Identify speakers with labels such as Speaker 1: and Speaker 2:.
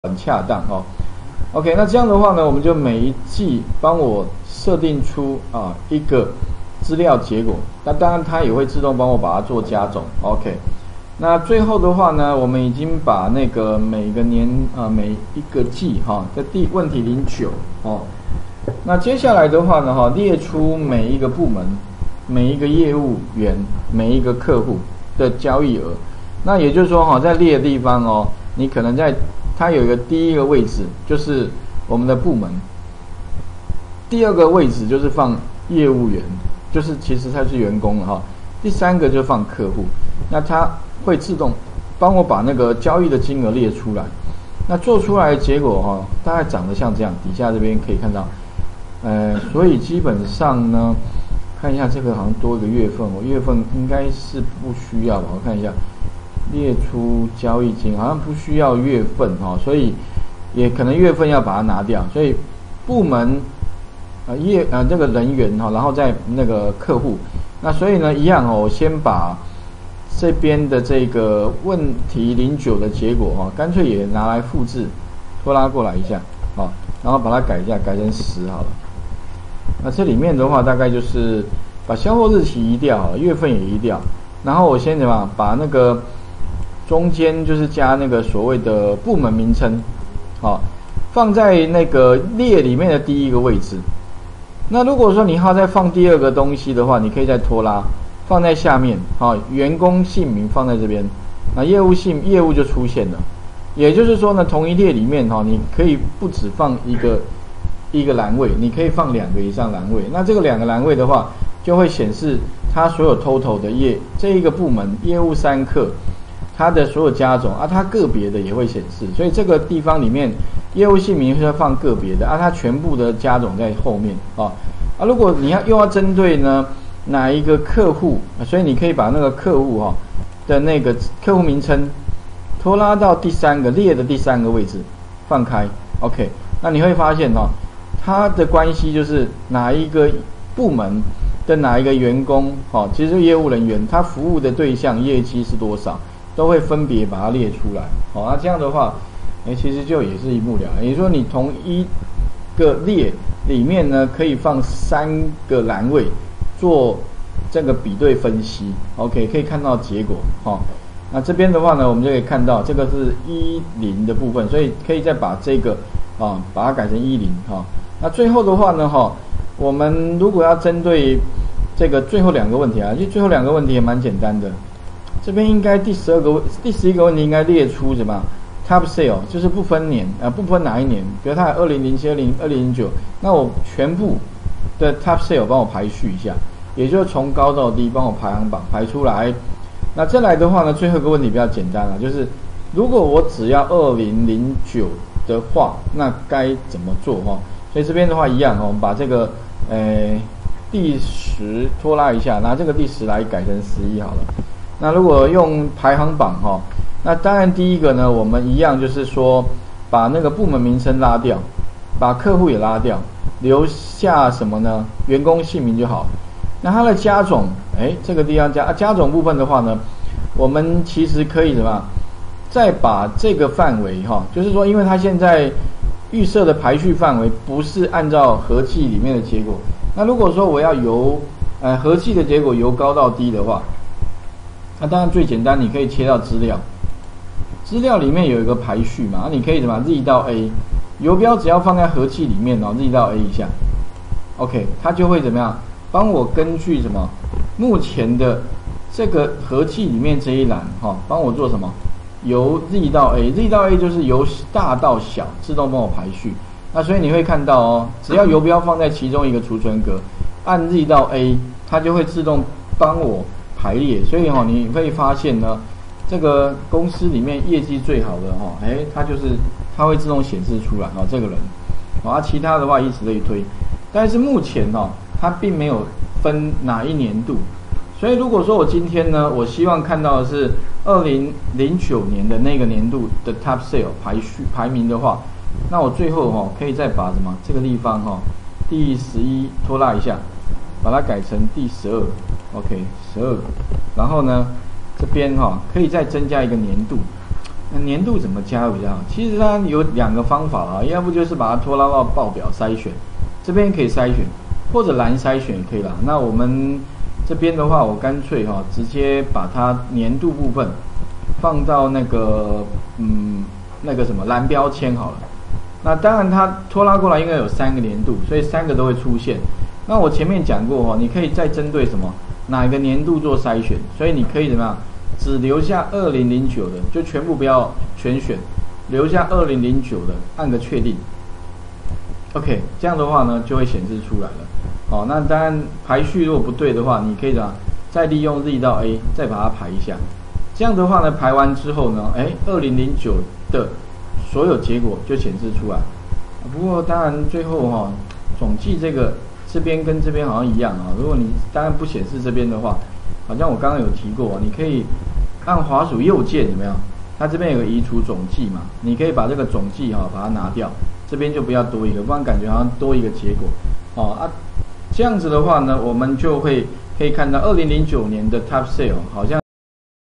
Speaker 1: 很恰当哦。OK， 那这样的话呢，我们就每一季帮我设定出一个资料结果，那当然它也会自动帮我把它做加总。OK， 那最后的话呢，我们已经把那个每个年每一个季的问题09哦。那接下来的话呢列出每一个部门、每一个业务员、每一个客户的交易额。那也就是说在列的地方你可能在它有一个第一个位置就是我们的部门，第二个位置就是放业务员，就是其实它是员工了第三个就放客户，那它会自动帮我把那个交易的金额列出来。那做出来的结果大概长得像这样，底下这边可以看到，所以基本上呢，看一下这个好像多一个月份，月份应该是不需要吧？我看一下。列出交易金好像不需要月份所以也可能月份要把它拿掉。所以部门这个人员然后再那个客户，那所以呢一样我先把这边的这个问题09的结果干脆也拿来复制拖拉过来一下然后把它改一下，改成10好了。那这里面的话大概就是把销货日期移掉月份也移掉，然后我先把那个中间就是加那个所谓的部门名称放在那个列里面的第一个位置。那如果说你要再放第二个东西的话，你可以再拖拉放在下面员工姓名放在这边，那业务就出现了。也就是说呢，同一列里面你可以不只放一个栏位，你可以放2个以上栏位。那这个2个栏位的话，就会显示它所有 total 的这一个部门业务3课它的所有加总它个别的也会显示。所以这个地方里面业务姓名是放个别的它全部的加总在后面如果你又要针对呢哪一个客户，所以你可以把那个客户的那个客户名称拖拉到列的第3个位置放开。 OK， 那你会发现它的关系就是哪一个部门的哪一个员工其实业务人员他服务的对象业绩是多少，都会分别把它列出来那这样的话其实就也是一目了然。也就是说你同一个列里面呢可以放3个栏位做这个比对分析。 OK， 可以看到结果那这边的话呢，我们就可以看到这个是10的部分，所以可以再把这个把它改成10那最后的话呢我们如果要针对这个最后2个问题其实最后2个问题也蛮简单的。这边应该第11个问题应该列出什么 top sale， 就是不分年不分哪一年，比如它有2007、2009，那我全部的 top sale 帮我排序一下，也就是从高到低帮我排行榜排出来。那再来的话呢，最后一个问题比较简单就是如果我只要2009的话，那该怎么做所以这边的话一样我们把这个第10拖拉一下，拿这个第10来改成11好了。那如果用排行榜那当然第一个呢，我们一样就是说把那个部门名称拉掉，把客户也拉掉，留下什么呢？员工姓名就好。那它的加总这个地方加总部分的话呢，我们其实可以再把这个范围就是说因为它现在预设的排序范围不是按照合计里面的结果，那如果说我要由合计的结果由高到低的话，那当然最简单，你可以切到资料里面有一个排序嘛，你可以Z 到 A， 游标只要放在合计里面Z 到 A 一下 ，OK， 它就会怎么样？帮我根据什么目前的这个合计里面这一栏帮我做什么？由 Z 到 A，Z 到 A 就是由大到小自动帮我排序。那所以你会看到只要游标放在其中一个储存格，按 Z 到 A， 它就会自动帮我排列。所以你会发现呢，这个公司里面业绩最好的它会自动显示出来这个人其他的话以此类推。但是目前它并没有分哪一年度，所以如果说我今天呢，我希望看到的是2009年的那个年度的 top sale 排名的话，那我最后可以再把这个地方第11拖拉一下，把它改成第12 ，OK 12，然后呢这边可以再增加一个年度， 那年度怎么加比较好？其实它有2个方法啊，要不就是把它拖拉到报表筛选，这边可以筛选，或者蓝筛选也可以啦。那我们这边的话，我干脆直接把它年度部分放到那个那个什么蓝标签好了。那当然它拖拉过来应该有3个年度，所以3个都会出现。那我前面讲过你可以再针对什么哪一个年度做筛选，所以你可以怎么样，只留下2009的，就全部不要全选，留下2009的，按个确定。OK， 这样的话呢就会显示出来了。好，那当然排序如果不对的话，你可以再利用 Z 到 A 再把它排一下。这样的话呢，排完之后呢，2009的所有结果就显示出来。不过当然最后总计这边跟这边好像一样如果你当然不显示这边的话，好像我刚刚有提过你可以按滑鼠右键，有没有？它这边有个移除总计嘛，你可以把这个总计把它拿掉，这边就不要多一个，不然感觉好像多一个结果这样子的话呢，我们就可以看到2009年的 Top Sale 好像